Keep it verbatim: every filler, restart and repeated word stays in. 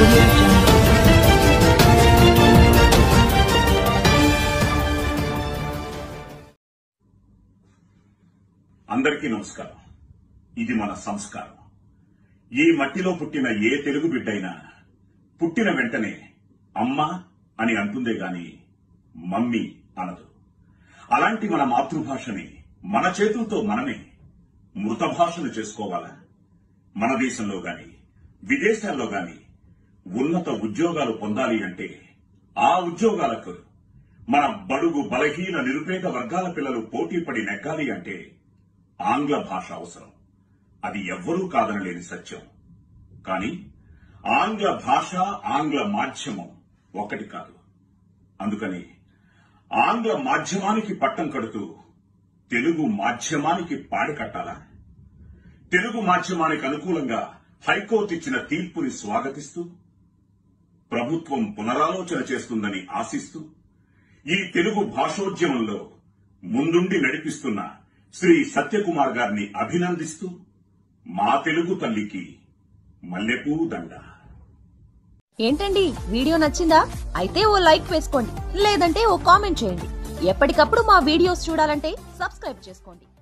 audio jungle. అందరికీ నమస్కారం. ఇది మన సంస్కారం. ఈ మట్టిలో పుట్టిన ఏ తెలుగు బిడ్డైనా పుట్టిన వెంటనే అమ్మ అని అంటుందే గాని మమ్మీ అనదు. అలాంటి మన మాతృభాషని మన చేతులతో మనమే మృత భాషను చేసుకోవాలా? మన దేశంలో గాని విదేశాల్లో గాని ఉన్నత ఉద్యోగాలు పొందాలి అంటే ఆ ఉద్యోగాలకు మన బడుగు బలహీన నిరుపేద వర్గాల పిల్లలు పోటీపడి నెగ్గాలి అంటే ఆంగ్ల భాష అవసరం. అది ఎవ్వరూ కాదనలేని సత్యం. కానీ ఆంగ్ల భాష ఆంగ్ల మాధ్యమం ఒకటి కాదు. అందుకని ఆంగ్ల మాధ్యమానికి పట్టం కడుతూ తెలుగు మాధ్యమానికి పాడి కట్టాలా? తెలుగు మాధ్యమానికి అనుకూలంగా హైకోర్టు ఇచ్చిన తీర్పుని స్వాగతిస్తూ ప్రభుత్వం పునరాలోచన చేస్తుందని ఆశిస్తూ ఈ తెలుగు భాషోద్యమంలో ముందుండి నడిపిస్తున్న శ్రీ సత్యకుమార్ గారిని అభినందిస్తూ మా తెలుగు తల్లికి మల్లెపూ దండ. ఏంటండి, వీడియో నచ్చిందా? అయితే ఓ లైక్ వేసుకోండి, లేదంటే ఓ కామెంట్ చేయండి. ఎప్పటికప్పుడు మా వీడియోస్ చూడాలంటే సబ్స్క్రైబ్ చేసుకోండి.